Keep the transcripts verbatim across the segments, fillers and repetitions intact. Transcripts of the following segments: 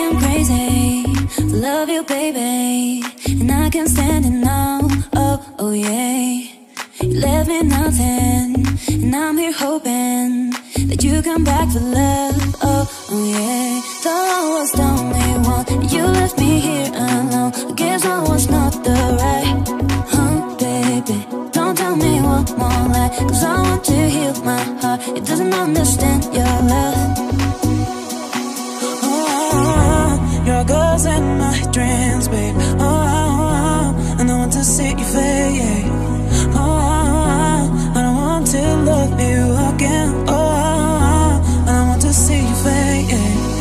I'm crazy to love you, baby, and I can't stand it now. Oh, oh yeah. You left me nothing, and I'm here hoping that you come back for love. Oh, oh yeah. Thought I was the only one, and you left me here alone. I guess I was not the right, huh, baby. Don't tell me one more lie, cause I want to heal my heart. It doesn't understand your love. Your girl's in my dreams, babe. Oh, oh, oh, and I want to see you fade. Oh, oh, I don't want to love you again. Oh, oh, and I want to see you fade.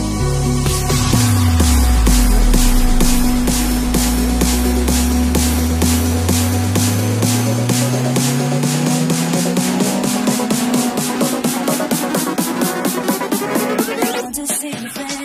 I want to see you fade.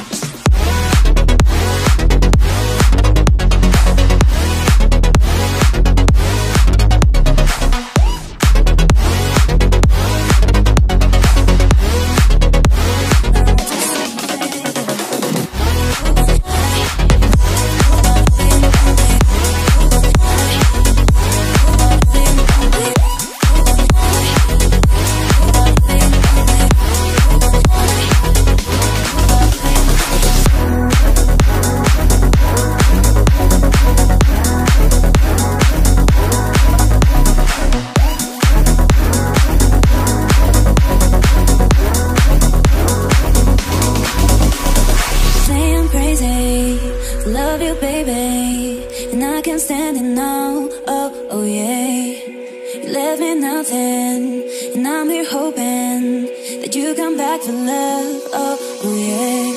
Love you, baby, and I can't stand it now. Oh, oh yeah. You left me nothing, and I'm here hoping that you come back for love. Oh, oh yeah.